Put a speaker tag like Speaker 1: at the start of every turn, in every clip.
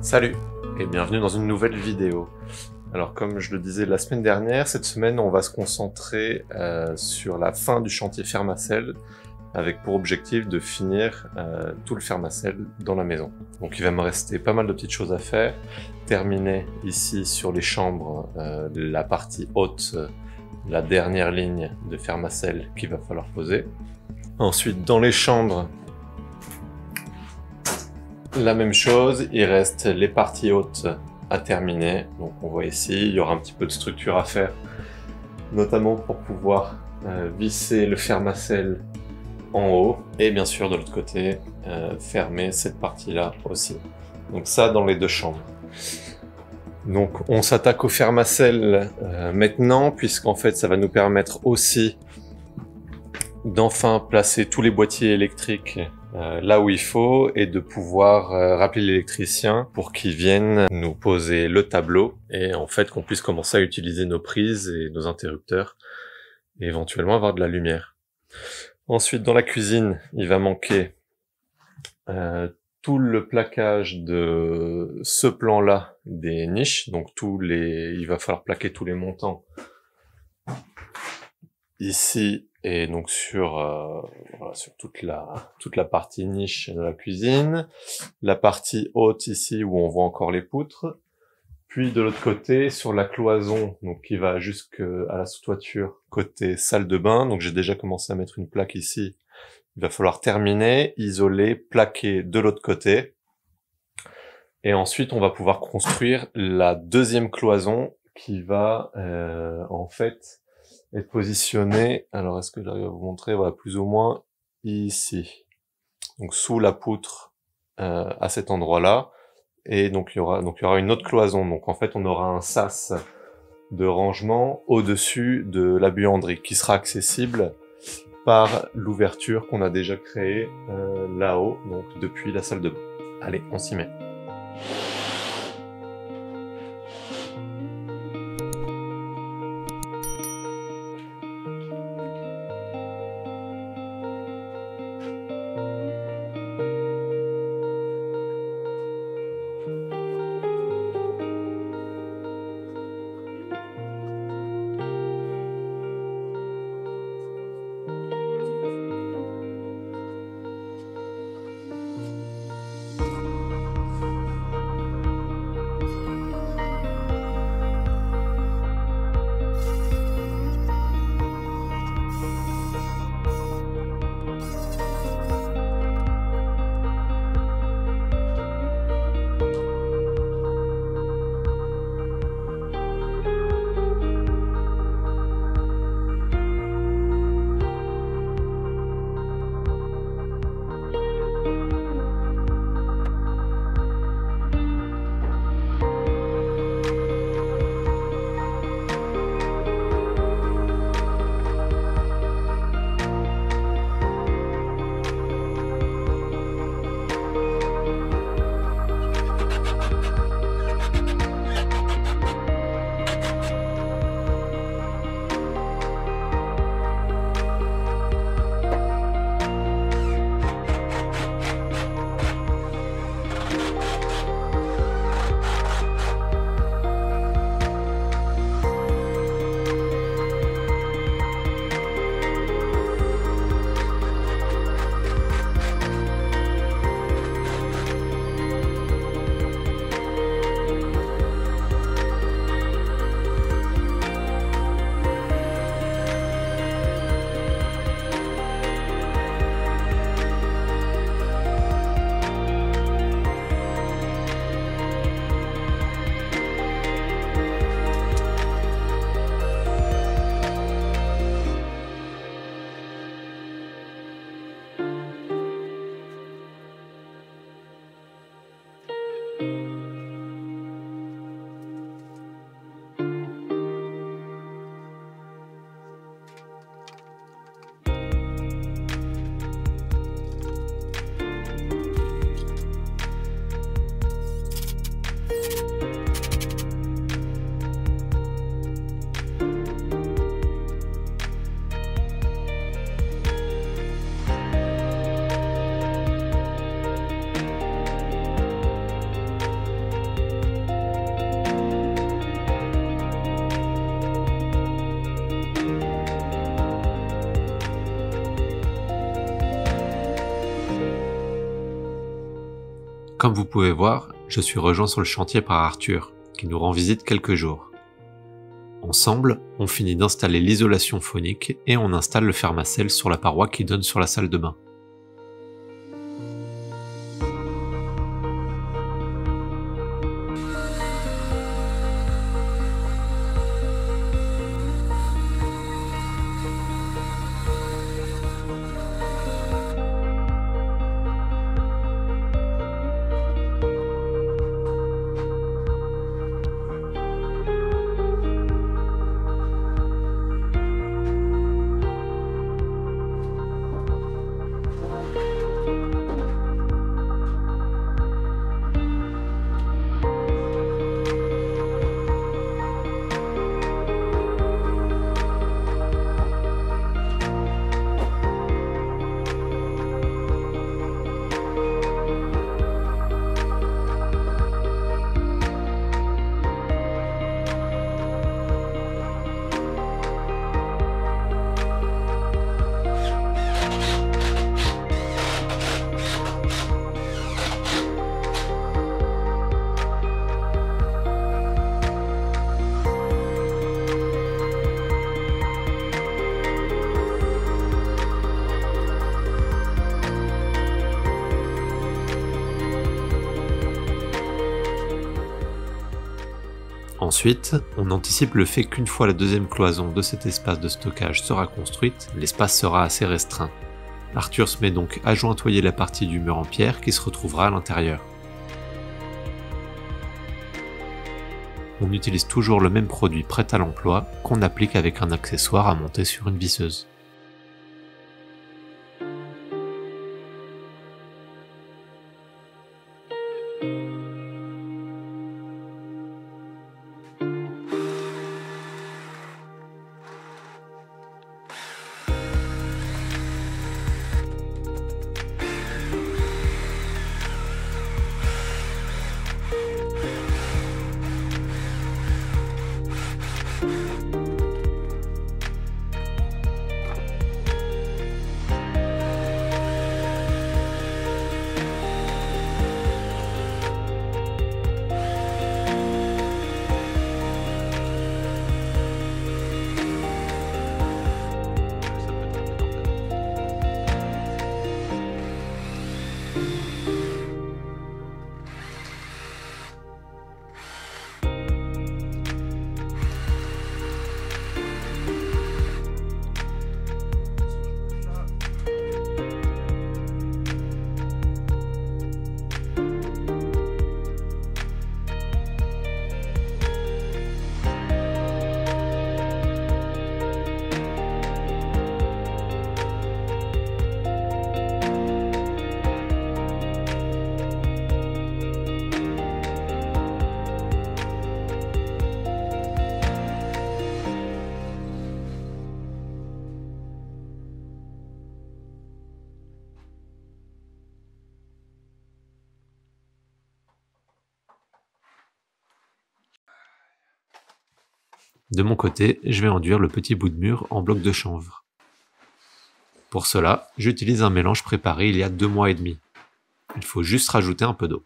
Speaker 1: Salut et bienvenue dans une nouvelle vidéo. Alors comme je le disais la semaine dernière, cette semaine on va se concentrer sur la fin du chantier Fermacell avec pour objectif de finir tout le Fermacell dans la maison. Donc il va me rester pas mal de petites choses à faire. Terminer ici sur les chambres la partie haute, la dernière ligne de Fermacell qu'il va falloir poser. Ensuite dans les chambres, la même chose, il reste les parties hautes à terminer. Donc on voit ici, il y aura un petit peu de structure à faire, notamment pour pouvoir visser le Fermacell en haut et bien sûr de l'autre côté fermer cette partie-là aussi. Donc ça dans les deux chambres. Donc on s'attaque au Fermacell maintenant, puisqu'en fait ça va nous permettre aussi d'enfin placer tous les boîtiers électriques là où il faut et de pouvoir rappeler l'électricien pour qu'il vienne nous poser le tableau et en fait qu'on puisse commencer à utiliser nos prises et nos interrupteurs et éventuellement avoir de la lumière. Ensuite dans la cuisine, il va manquer tout le plaquage de ce plan-là des niches, donc il va falloir plaquer tous les montants ici et donc voilà, sur toute la partie niche de la cuisine, la partie haute ici où on voit encore les poutres, puis de l'autre côté sur la cloison donc qui va jusqu'à la sous-toiture côté salle de bain. Donc j'ai déjà commencé à mettre une plaque ici. Il va falloir terminer, isoler, plaquer de l'autre côté. Et ensuite, on va pouvoir construire la deuxième cloison qui va en fait être positionnée. Alors, est-ce que j'arrive à vous montrer? Voilà, plus ou moins ici. Donc, sous la poutre à cet endroit-là. Et donc, il y aura une autre cloison. Donc, en fait, on aura un sas de rangement au-dessus de la buanderie qui sera accessible par l'ouverture qu'on a déjà créée là-haut, donc depuis la salle de bain. Allez, on s'y met.
Speaker 2: Comme vous pouvez voir, je suis rejoint sur le chantier par Arthur, qui nous rend visite quelques jours. Ensemble, on finit d'installer l'isolation phonique et on installe le fermacell sur la paroi qui donne sur la salle de bain. Ensuite, on anticipe le fait qu'une fois la deuxième cloison de cet espace de stockage sera construite, l'espace sera assez restreint. Arthur se met donc à jointoyer la partie du mur en pierre qui se retrouvera à l'intérieur. On utilise toujours le même produit prêt à l'emploi qu'on applique avec un accessoire à monter sur une visseuse. De mon côté, je vais enduire le petit bout de mur en bloc de chanvre. Pour cela, j'utilise un mélange préparé il y a 2 mois et demi. Il faut juste rajouter un peu d'eau.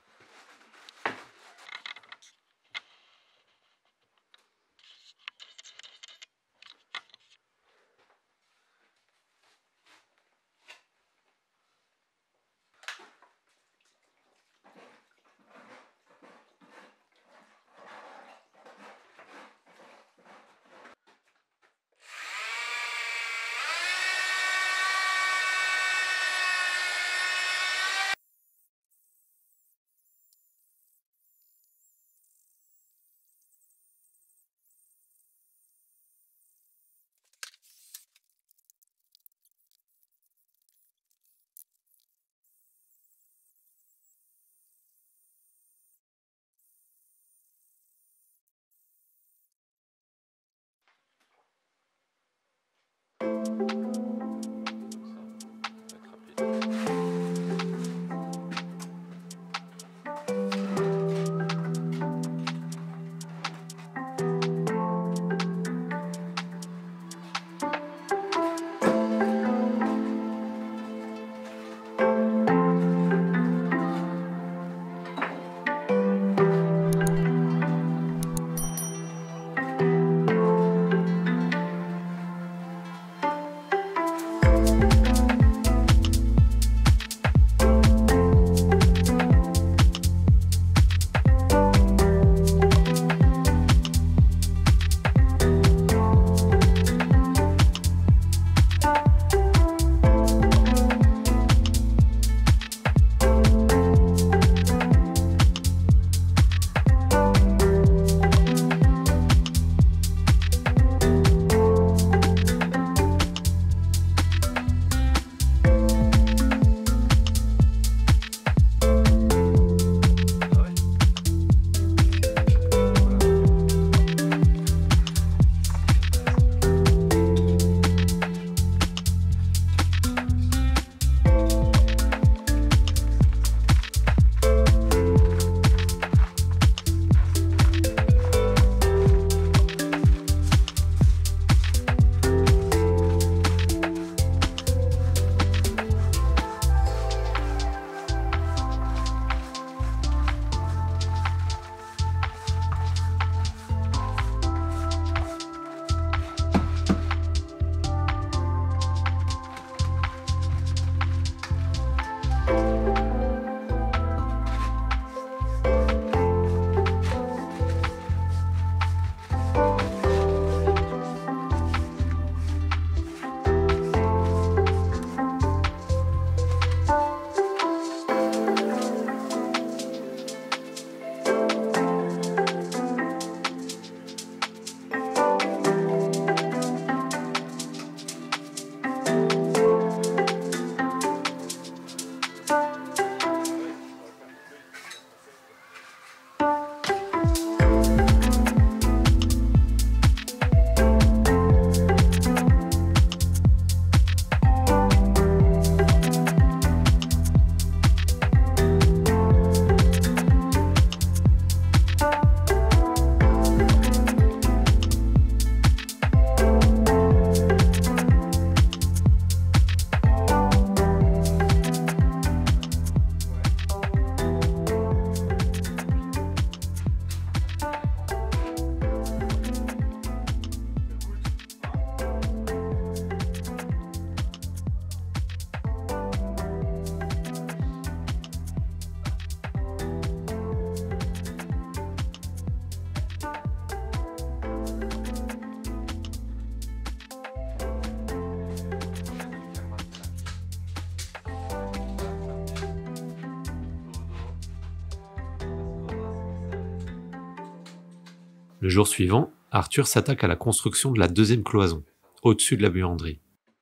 Speaker 2: Le jour suivant, Arthur s'attaque à la construction de la deuxième cloison, au-dessus de la buanderie.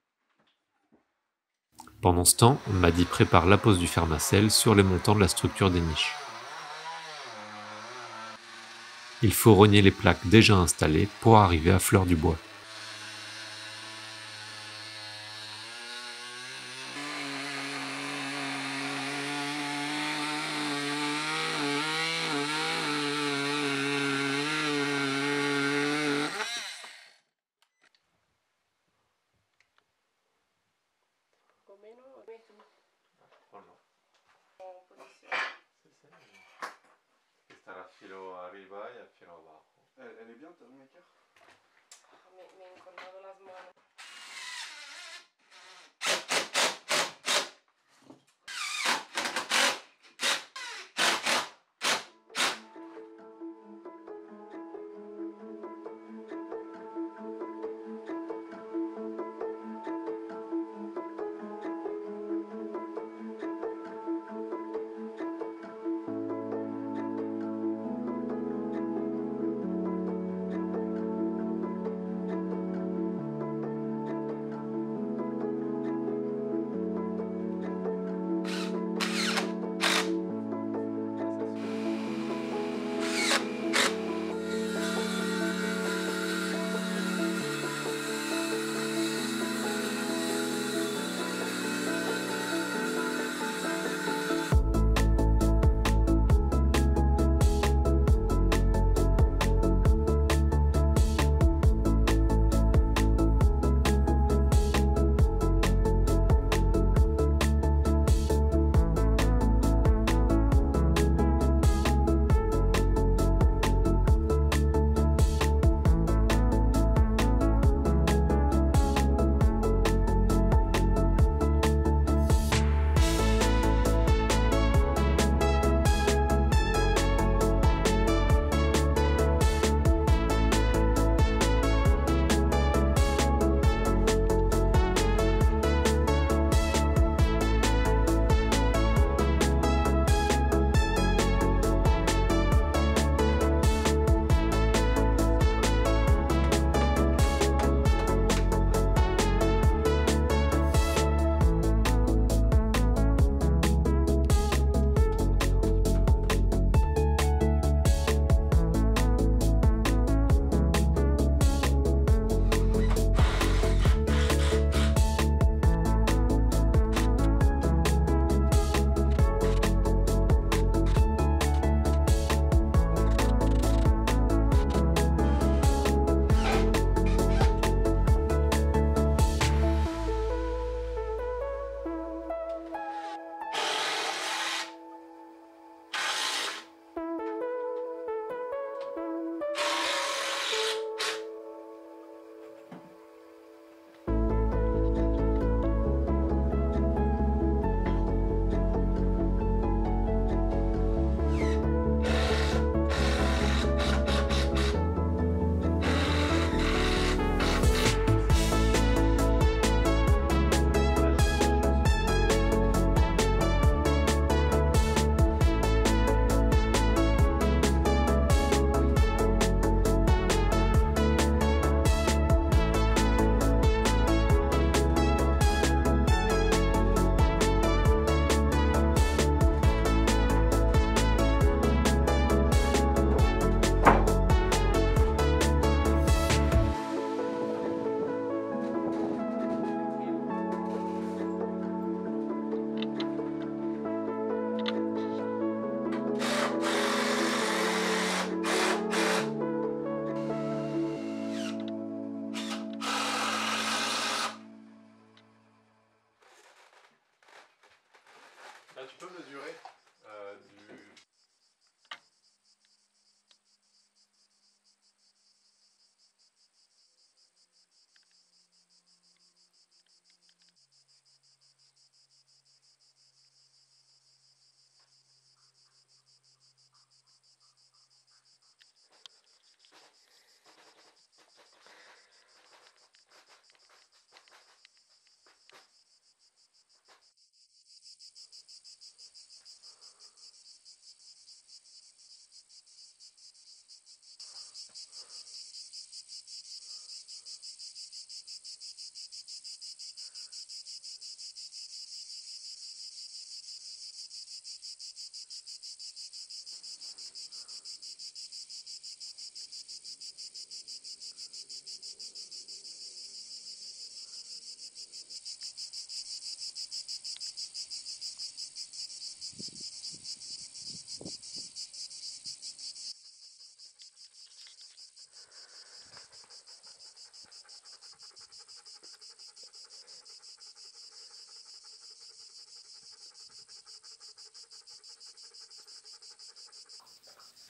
Speaker 2: Pendant ce temps, Maddy prépare la pose du fermacelle sur les montants de la structure des niches. Il faut rogner les plaques déjà installées pour arriver à fleur du bois.
Speaker 1: Elle est bien ta maker?
Speaker 3: Me he encorvado las manos.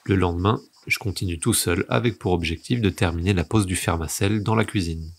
Speaker 2: Le lendemain, je continue tout seul avec pour objectif de terminer la pose du fermacelle dans la cuisine.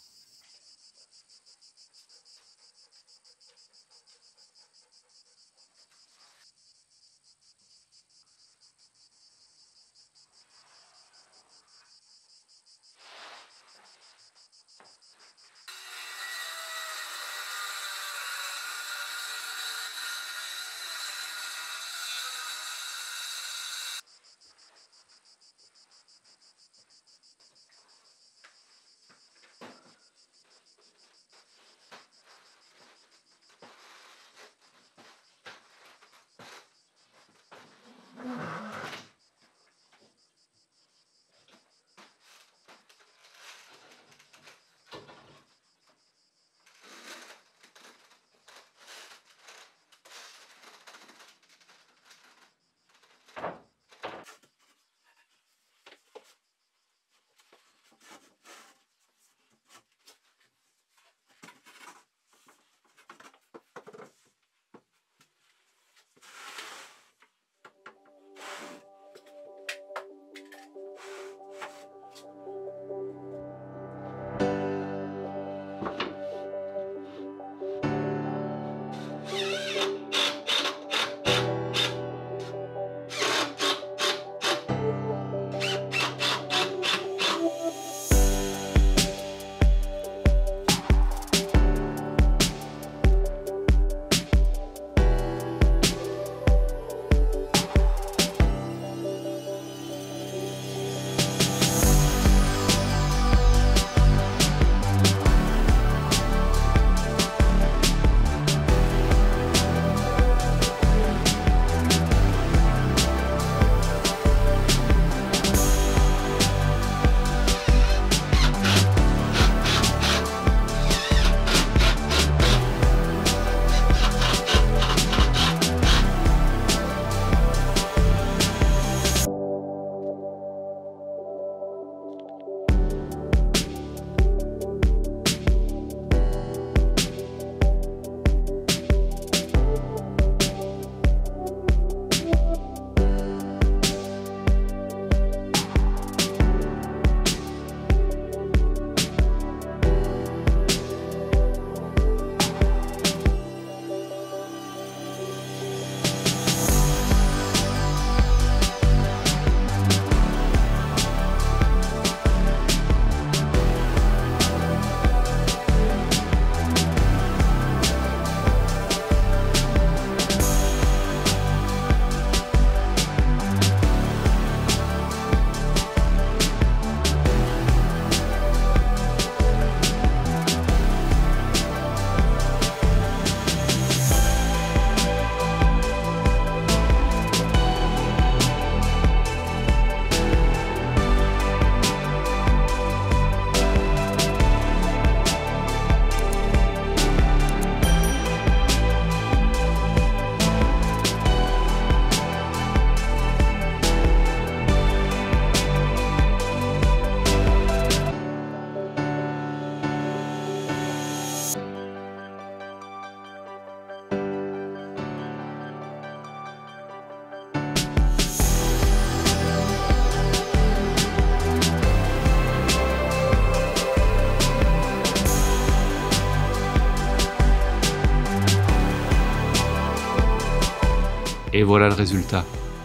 Speaker 2: Et voilà le résultat.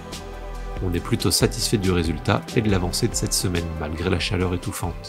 Speaker 2: On est plutôt satisfait du résultat et de l'avancée de cette semaine, malgré la chaleur étouffante.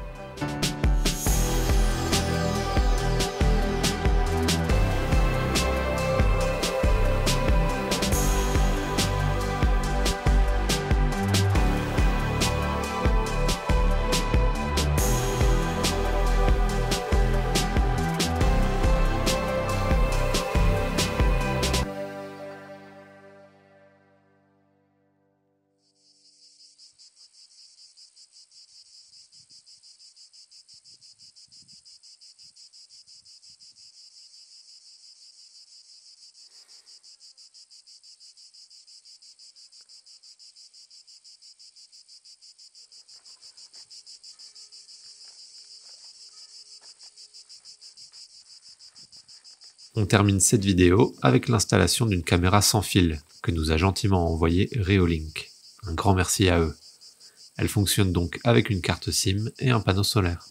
Speaker 2: On termine cette vidéo avec l'installation d'une caméra sans fil que nous a gentiment envoyé Reolink. Un grand merci à eux. Elle fonctionne donc avec une carte SIM et un panneau solaire.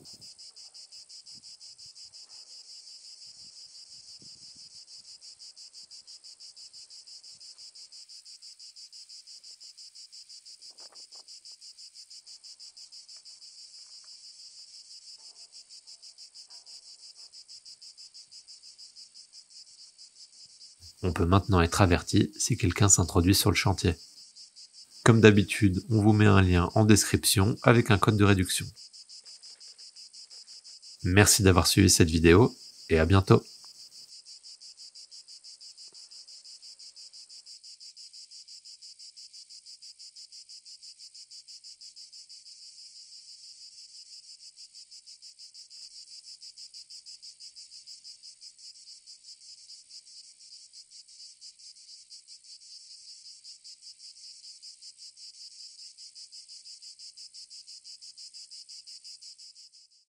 Speaker 2: On peut maintenant être averti si quelqu'un s'introduit sur le chantier. Comme d'habitude, on vous met un lien en description avec un code de réduction. Merci d'avoir suivi cette vidéo et à bientôt.